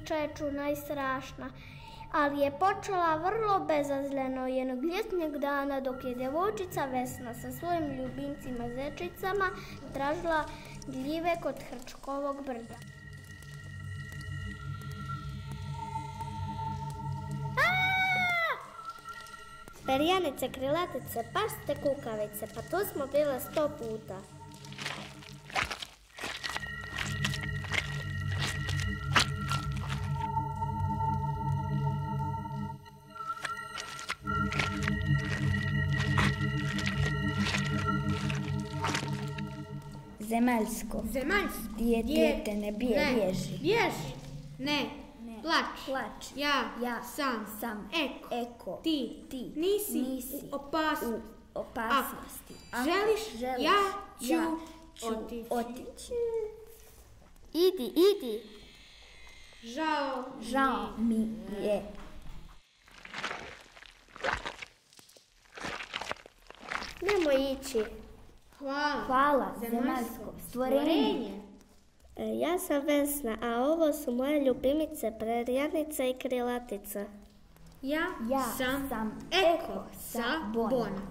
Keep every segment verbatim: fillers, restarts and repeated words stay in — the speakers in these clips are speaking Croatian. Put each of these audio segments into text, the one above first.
priča je čudna i strašna, ali je počela vrlo bezazleno jednog ljetnjeg dana dok je djevojčica Vesna sa svojim ljubimcima zečicama tražila gljive kod Hrčkovog brda. Perjanice, krilatice, paste, kukavice, pa to smo bile sto puta. Zemaljsko. Zemaljsko. Dijete ne bije, bježi. Bježi. Ne. Plač. Plač. Ja. Ja. Sam. Sam. Eko. Eko. Ti. Ti. Nisi. Nisi. U opasnosti. U opasnosti. Ako želiš, želiš, ja ću, ja ću otići. otići. Idi, idi. Žao. Žao mi je. Nemoj ići. Hvala. Hvala, zemaljsko stvorenje. E, ja sam Vesna, a ovo su moje ljubimice Perjanica i Krilatica. Ja, Ja sam, sam Eko sa Bona. Bona.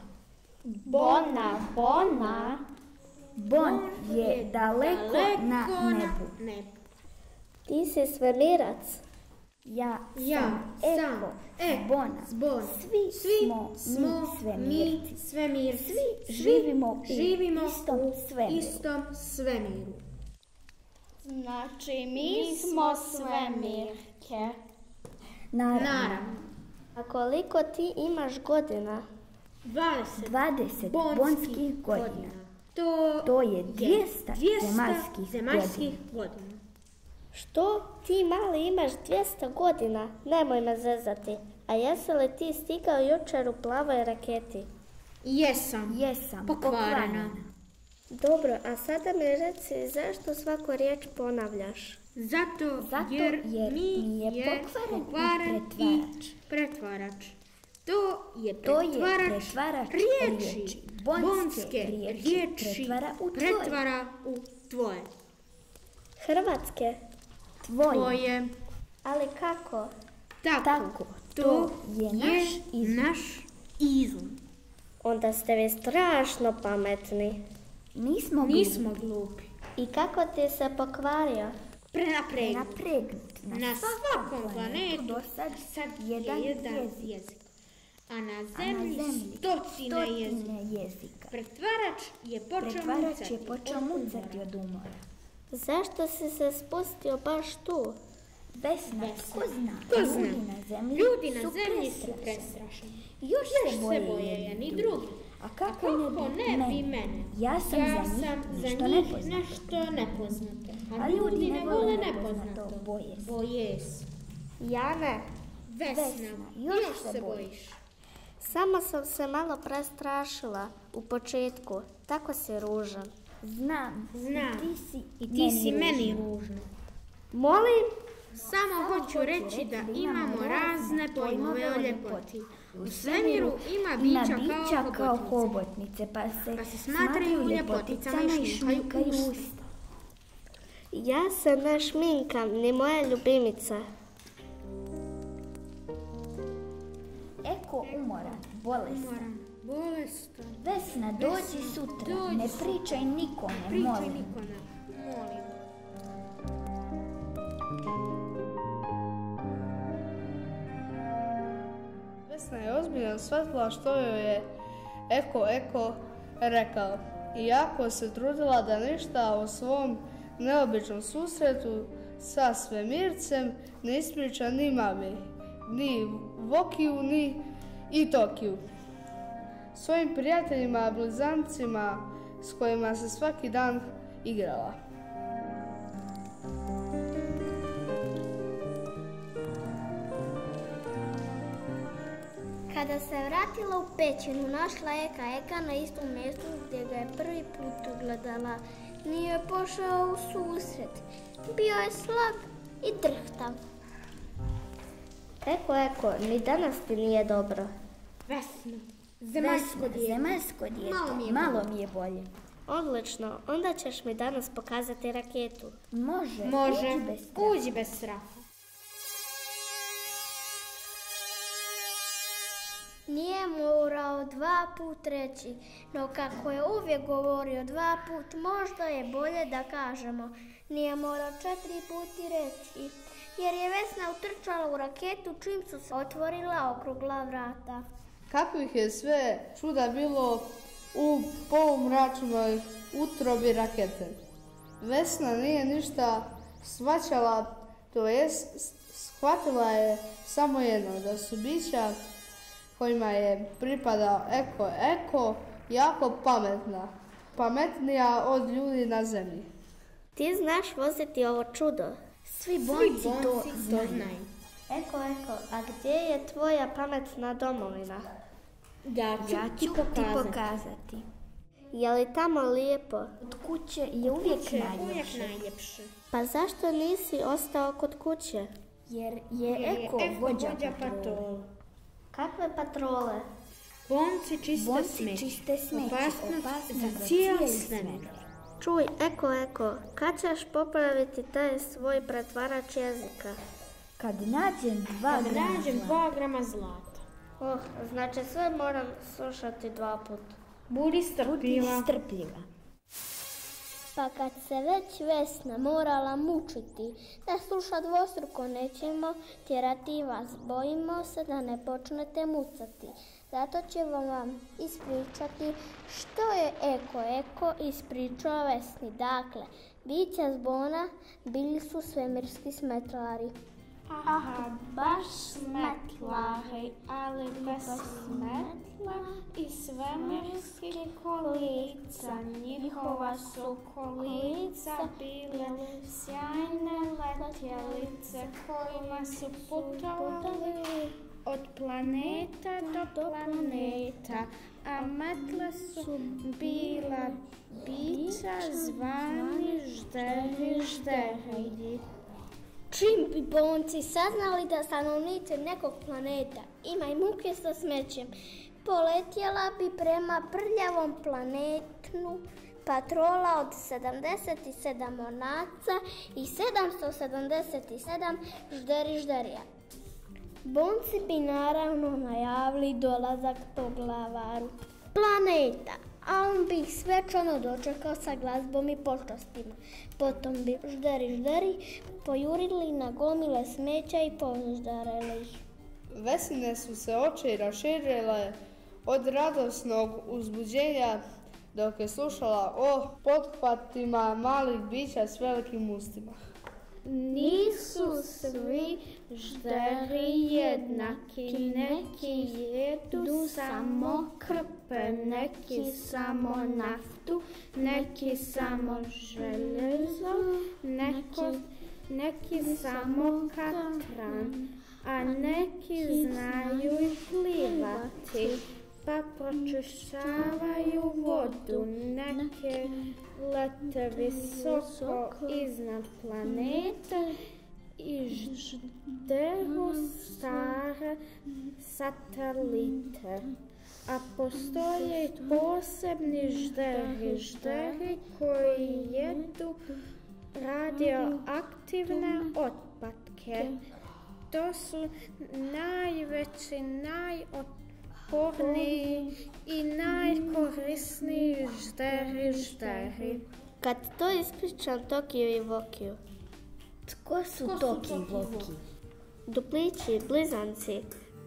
Bona, Bona. Bon je daleko, Daleko na nebu. nebu. Ti si svemirac. Ja Ja sam sam Eko, Eko, Bona. Bona. Svi, Svi smo, smo mi svemirci. mi svemirci. Svi živimo u živimo istom u svemiru. istom svemiru. Znači, mi smo svemirke. Naravno. Naravno. A koliko ti imaš godina? dvadeset dvadeset bonskih godina. To, To je dvjesto dvjesto zemaljskih zemaljskih godina. Što? Ti mali imaš dvjesto godina? Nemoj me zezati. A jesi li ti stigao jučer u plavoj raketi? Jesam. Jesam Pokvarena. Dobro, a sada mi reci zašto svaku riječ ponavljaš? Zato, Zato jer, jer mi mi je je pokvaren i pokvaren i pretvarač. pretvarač. To je To je pretvarač, pretvarač riječi. riječi. Bonske Bonske riječi riječi pretvara u tvoje. pretvara u tvoje. Hrvatske? Tvoje. Tvoje. Ali kako? Tako, Tako, to to je naš je izum. naš izum. Onda ste vi strašno pametni. Nismo Nismo glupi. I kako ti se pokvario? Prenapregnut. napregnut. Na svakom planetu do sad sad jedan je jedan jezik. jezik. A na A na zemlji zemlji stotine jezika. stotine jezika. Pretvarač je počeo Pretvarač mucati je počeo od umora. mucati od umora. Zašto si se spustio baš tu? Vesna, ko zna, Ko zna? ljudi na zemlji Ljudi na su zemlji su prestrašeni. prestrašeni. Još Još se se boje boje jedni jedni drugih. drugi. A kako, Kako ne bi, ne bi mene? mene? Ja sam ja za njih sam za nešto njih nepoznato. nešto nepoznato. A, A ljudi ne vole nepoznato. nepoznato, boje se. Boje se. Ja ne. Vesna, Vesna, još, još se se bojiš. bojiš. Samo sam se malo prestrašila u početku. Tako si ružan. Znam, Znam. i ti si, I ti si meni ružna. ružna. Molim? Samo hoću reći da imamo razne pojmove o ljepoti. U svemiru ima Ima bića bića kao kao hobotnice. hobotnice, pa se, Pa se smatraju ljepoticama i šminkaju usta. usta. Ja se ne šminkam, ni moja ljubimica. Eko umoran, bolestan. Moram, bolestan. Vesna, dođi sutra, dođi ne sutra. pričaj nikome, Pričaj molim. nikome, molim. Vesna je ozbiljno shvatila što joj je Eko Eko rekao i jako se trudila da ništa o svom neobičnom susretu sa svemircem ne ispriča ni mami, ni Vokiju, ni i Tokiju. Svojim prijateljima, blizancima s kojima se svaki dan igrala. Kada se vratila u pećinu, našla Eka Eka na istom mjestu gdje ga je prvi put ugledala. Nije joj pošao u susret. Bio je slab i drhtav. Eko, Eko, ni danas ti nije dobro. Vesna, zemaljsko Vesna, dijete. zemaljsko dijete, Malo mi je malo mi je bolje. Odlično, onda ćeš mi danas pokazati raketu. Može, Može, uđi bez straha. uđi bez straha. Nije morao dva put reći, no kako je uvijek govorio dva put, možda je bolje da kažemo, nije morao četiri puti reći, jer je Vesna utrčala u raketu čim su se otvorila okrugla vrata. Kakvih je sve čuda bilo u polumračnoj utrobi rakete. Vesna nije ništa shvaćala, to jest shvatila je samo jedno, da su bića kojima je pripadao Eko Eko jako pametna, pametnija od ljudi na zemlji. Ti znaš voziti ovo čudo? Svi bonci to to znaju. znaju. Eko, Eko, a gdje je tvoja pametna domovina? Ja ću Ja ti ću ti pokazati. pokazati. Je li tamo lijepo? Od kuće je uvijek Kuće je uvijek najljepše. najljepše. Pa zašto nisi ostao kod kuće? Jer je Jer je Eko Eko vođa vođa patrole. patrole. Kakve patrole? Bonci čiste Bonci smeće. čiste smeće, Opasnost opasnost za za cijeli cijeli svemir. svemir. Čuj, Eko, Eko, kad ćeš popraviti taj svoj pretvarač jezika? Kad nađem dva Kad grama nađem zlata, dva grama zlata. Oh, znači sve moram slušati dva put. Budi budi strpljiva. strpljiva. Pa kad se već Vesna morala mučiti da sluša dvostruko, nećemo tjerati vas, bojimo se da ne počnete mucati. Zato ćemo vam ispričati što je Eko Eko ispričao Vesni. Dakle, bića zbona bili su svemirski smetlari. Aha, baš smetlari, ali bez smetla i svemirskih kolica. Njihova su kolica bile sjajne letjelice kojima su putovali od planeta do planeta, a metle su bila bića zvani žderi žderiji. Čim bi bonci saznali da stanovnici nekog planeta imaju muke sa smećem, poletjela bi prema prljavom planetu patrola od sedamdeset sedam monaca i sedamsto sedamdeset sedam žderi žderija. Bonci bi naravno najavili dolazak poglavaru planeta, a on bi ih svečano dočekao sa glazbom i počastima. Potom bi žderi žderi pojurili na gomile smeća i poždarili ih. Vesine su se oči raširile od radosnog uzbuđenja dok je slušala o pothvatima malih bića s velikim ustima. Nisu svi žderi jednaki, neki jedu samo krpe, neki samo naftu, neki samo željezo, neko, neki samo katran, a neki znaju i plivati, pa pročišćavaju vodu, neke lete visoko iznad planeta i žderu stare satelite. A postoje i posebni žderi, žderi koji jedu radioaktivne otpadke. To su najveći, najotporniji i najkorisniji žderi žderi. Kad to ispričam Tokiju i Vokiju, Tko su Toki i Voki? duplići, blizanci,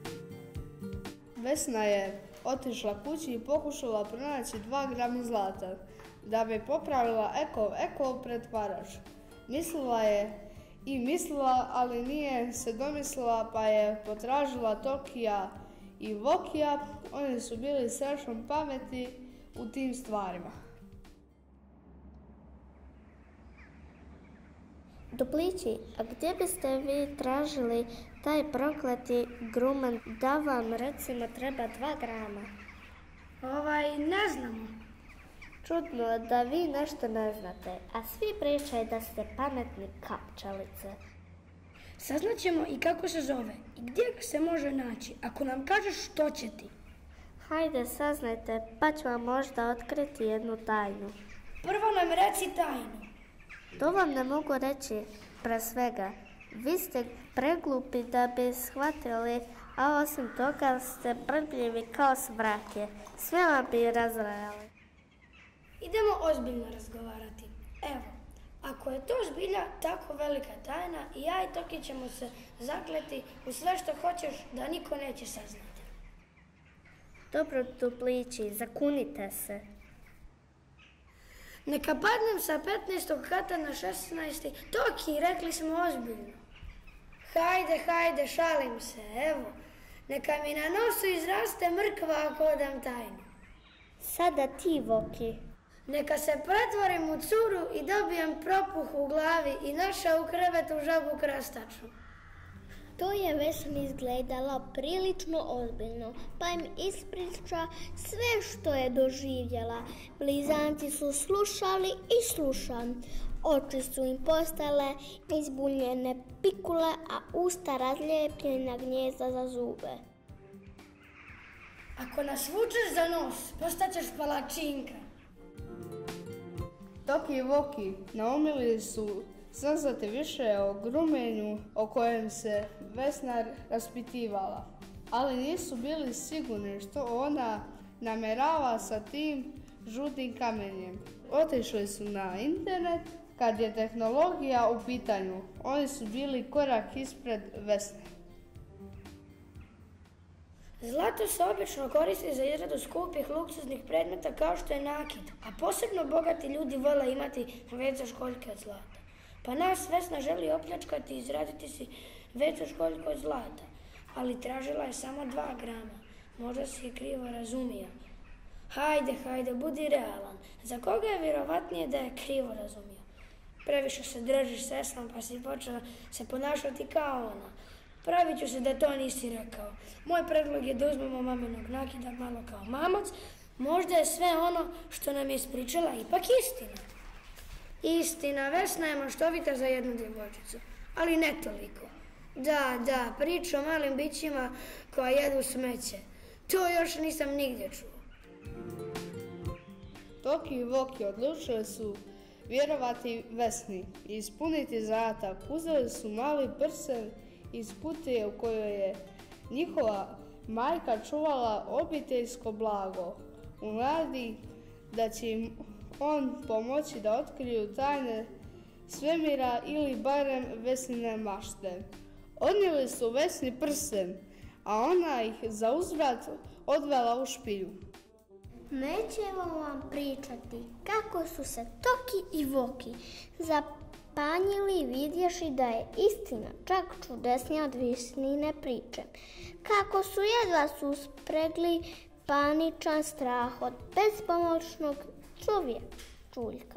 Vesna je otišla kući i pokušala pronaći dva grama zlata da bi popravila Eko Eko pretvarač. Mislila je i mislila, ali nije se domislila, pa je potražila Tokija i Vokija. Oni su bili strašno pametni u tim stvarima. duplići, a gdje biste vi tražili taj prokleti grumen da vam recimo treba dva grama? Ovaj, ne znamo. Čudno da vi nešto ne znate, a svi pričaju da ste pametni kapčalice. Saznaćemo i kako se zove i gdje ga se može naći. Ako nam kažeš što će ti. Hajde, saznajte, pa ću vam možda otkriti jednu tajnu. Prvo nam reci tajnu. To vam ne mogu reći pre svega. Vi ste preglupi da bi shvatili, a osim toga ste brbljivi kao svrake. Sve vam bi razrajali. Idemo ozbiljno razgovarati. Evo, ako je to zbilja tako velika tajna, i ja i Toki ćemo se zakleti u sve što hoćeš da niko neće saznati. Dobro, duplići, zakunite se. Neka padnem sa petnaestog kata na šesnaesti. Toki, rekli smo ozbiljno. Hajde, hajde, šalim se, evo. Neka mi na nosu izraste mrkva ako odam tajnu. Sada ti, Voki. Neka se pretvorim u curu i dobijem propuh u glavi i noša u krevetu žabu krastaču. To je Vesni izgledalo prilično ozbiljno, pa im ispriča sve što je doživjela. Blizanci su slušali i slušali. Oči su im postale izbuljene pikule, a usta razlijepljena gnjezda za zube. Ako nas vučeš za nos, postaćeš palačinka. Toki i Voki naumili su saznati više o grumenju o kojem se Vesna raspitivala, ali nisu bili sigurni što ona namerava sa tim žutim kamenjem. Otišli su na internet. Kad je tehnologija u pitanju, oni su bili korak ispred Vesne. Zlato se obično koristi za izradu skupih luksuznih predmeta kao što je nakit, a posebno bogati ljudi vole imati veće školjke od zlata. Pa nas Vesna želi opljačkati i izraditi si veću školjku od zlata, ali tražila je samo dva grama. Možda si je krivo razumio. Hajde, hajde, budi realan. Za koga je vjerovatnije da je krivo razumio? Previše se držiš s Vesnom pa si počela se ponašati kao ona. Pravit ću se da to nisi rekao. Moj predlog je da uzmemo maminog nakida malo kao mamac. Možda je sve ono što nam je ispričala ipak istina. Istina, Vesna je maštovita za jednu djevojčicu, ali ne toliko. Da, da, priča o malim bićima koja jedu smeće. To još nisam nigdje čuo. Toki i Voki odlučili su vjerovati Vesni i ispuniti zadatak. Uzeli su mali prsten iz kutije u kojoj je njihova majka čuvala obiteljsko blago, u nadi da će im on pomoći da otkriju tajne svemira ili barem Vesnine mašte. Odnijeli su Vesni prsten, a ona ih za uzvrat odvela u špilju. Nećemo vam pričati kako su se Toki i Voki zapanjili vidjevši da je istina čak čudesnija od Vesnine priče. Kako su jedva suspregli paničan strah od bespomoćnog čuljka.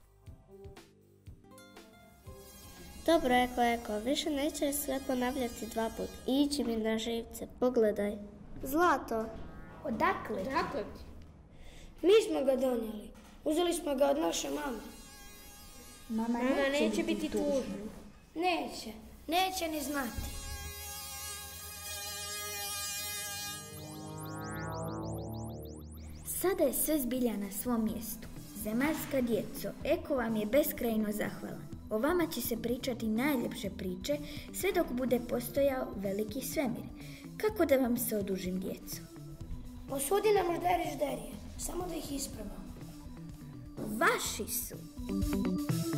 Dobro, Eko, Eko, više neće sve ponavljati dva put. Iđi mi na živce, pogledaj. Zlato. Odakle? Dakle ti? Mi smo ga donijeli. Uzeli smo ga od naše mame. Mama, Mama neće, neće biti biti tužna. tužna. Neće. Neće ni znati. Sada je sve zbilja na svom mjestu. Zemaljska djeco, Eko vam je beskrajno zahvalan. O vama će se pričati najljepše priče sve dok bude postojao veliki svemir. Kako da vam se odužim, djeco? Posudi nam žderi žderije, samo da ih isprobamo. Vaši su.